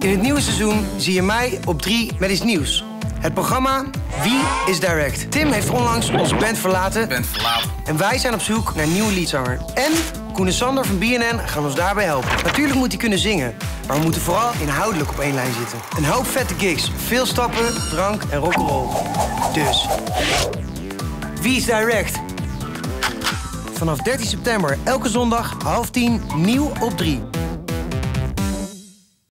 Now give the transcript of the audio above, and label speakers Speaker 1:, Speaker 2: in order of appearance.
Speaker 1: In het nieuwe seizoen zie je mij op 3 met iets nieuws. Het programma Wie is Direct. Tim heeft onlangs onze band verlaten. En wij zijn op zoek naar een nieuwe leadzanger. En Koen en Sander van BNN gaan ons daarbij helpen. Natuurlijk moet hij kunnen zingen, maar we moeten vooral inhoudelijk op één lijn zitten. Een hoop vette gigs, veel stappen, drank en rock'n'roll. Dus, Wie is Direct? Vanaf 13 september, elke zondag, 9:30, nieuw op 3.